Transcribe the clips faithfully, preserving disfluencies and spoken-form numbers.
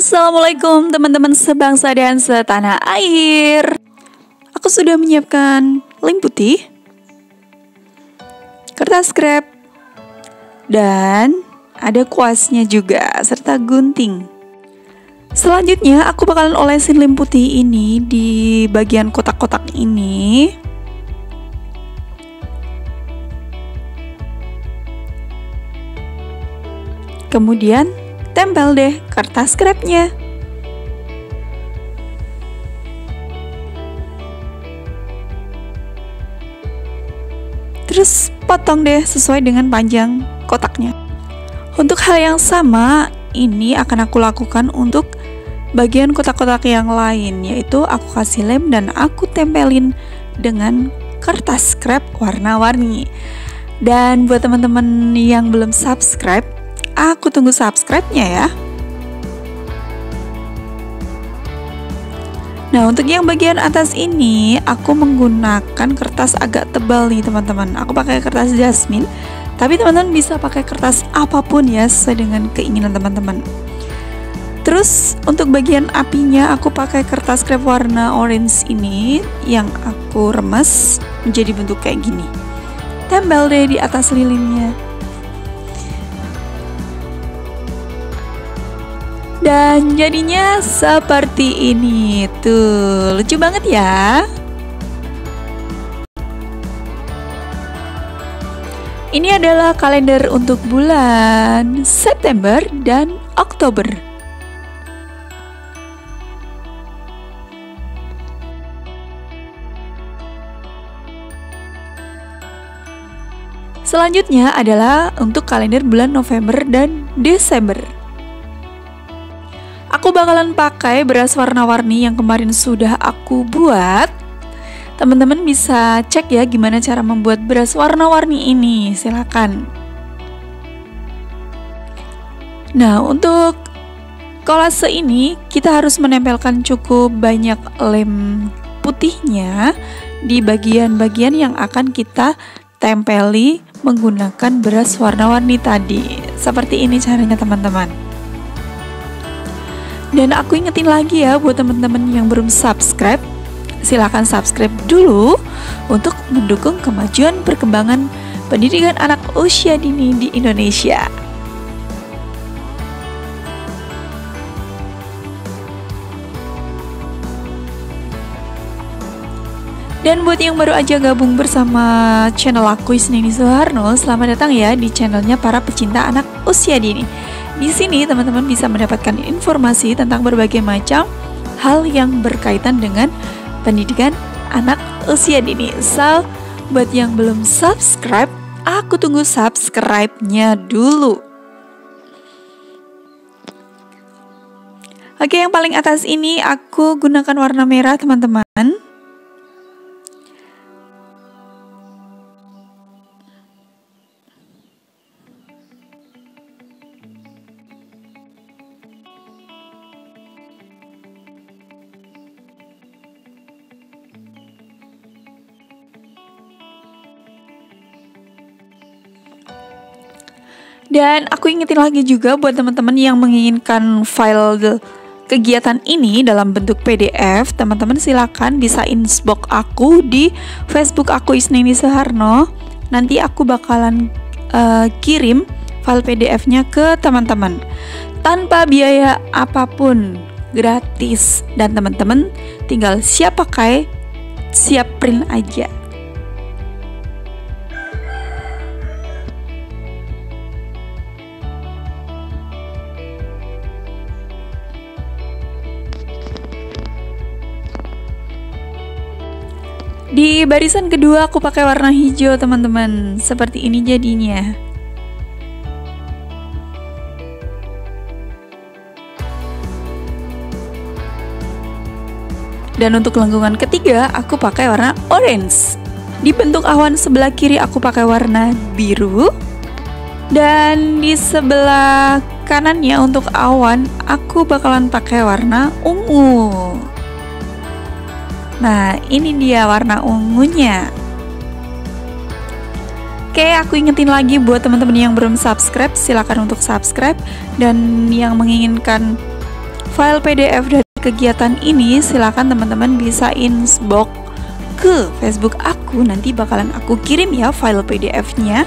Assalamualaikum teman-teman sebangsa dan setanah air. Aku sudah menyiapkan lem putih, kertas scrap, dan ada kuasnya juga, serta gunting. Selanjutnya aku bakalan olesin lem putih ini di bagian kotak-kotak ini. Kemudian tempel deh kertas scrapnya. Terus potong deh sesuai dengan panjang kotaknya. Untuk hal yang sama, ini akan aku lakukan untuk bagian kotak-kotak yang lain, yaitu aku kasih lem dan aku tempelin dengan kertas scrap warna-warni. Dan buat teman-teman yang belum subscribe, aku tunggu subscribe-nya ya. Nah, untuk yang bagian atas ini aku menggunakan kertas agak tebal nih teman-teman. Aku pakai kertas jasmine, tapi teman-teman bisa pakai kertas apapun ya, sesuai dengan keinginan teman-teman. Terus untuk bagian apinya aku pakai kertas scrap warna orange ini yang aku remes menjadi bentuk kayak gini. Tempel deh di atas lilinnya. Dan jadinya seperti ini. Tuh, lucu banget ya. Ini adalah kalender untuk bulan September dan Oktober. Selanjutnya adalah untuk kalender bulan November dan Desember. Aku bakalan pakai beras warna-warni yang kemarin sudah aku buat. Teman-teman bisa cek ya gimana cara membuat beras warna-warni ini, silakan. Nah, untuk kolase ini kita harus menempelkan cukup banyak lem putihnya di bagian-bagian yang akan kita tempeli menggunakan beras warna-warni tadi. Seperti ini caranya teman-teman. Dan aku ingetin lagi ya buat teman-teman yang belum subscribe, silakan subscribe dulu untuk mendukung kemajuan perkembangan pendidikan anak usia dini di Indonesia. Dan buat yang baru aja gabung bersama channel aku Isnini Suharno, selamat datang ya di channelnya para pecinta anak usia dini. Di sini teman-teman bisa mendapatkan informasi tentang berbagai macam hal yang berkaitan dengan pendidikan anak usia dini. So, buat yang belum subscribe, aku tunggu subscribe-nya dulu. Oke, yang paling atas ini aku gunakan warna merah teman-teman. Dan aku ingetin lagi juga buat teman-teman yang menginginkan file kegiatan ini dalam bentuk P D F, teman-teman silakan bisa inbox aku di Facebook aku Isnini Suharno. Nanti aku bakalan uh, kirim file P D F-nya ke teman-teman tanpa biaya apapun, gratis, dan teman-teman tinggal siap pakai, siap print aja. Di barisan kedua aku pakai warna hijau teman-teman. Seperti ini jadinya. Dan untuk lengkungan ketiga aku pakai warna orange. Di bentuk awan sebelah kiri aku pakai warna biru. Dan di sebelah kanannya untuk awan aku bakalan pakai warna ungu. Nah, ini dia warna ungunya. Oke, aku ingetin lagi buat teman-teman yang belum subscribe, silakan untuk subscribe. Dan yang menginginkan file P D F dari kegiatan ini, silakan teman-teman bisa inbox ke Facebook aku. Nanti bakalan aku kirim ya file P D F-nya.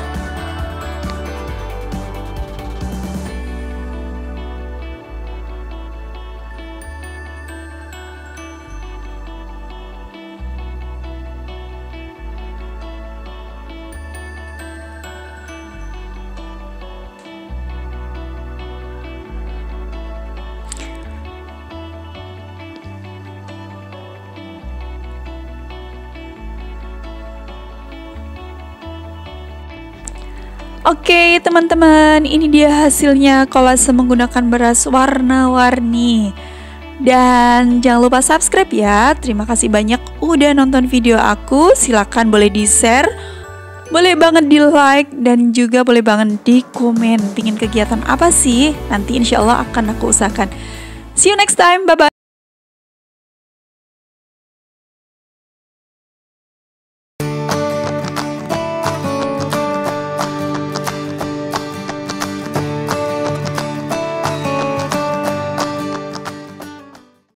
Oke teman-teman, ini dia hasilnya kolase menggunakan beras warna-warni. Dan jangan lupa subscribe ya. Terima kasih banyak udah nonton video aku. Silakan boleh di share, boleh banget di like, dan juga boleh banget di komen. Pingin kegiatan apa sih? Nanti insya Allah akan aku usahakan. See you next time, bye bye.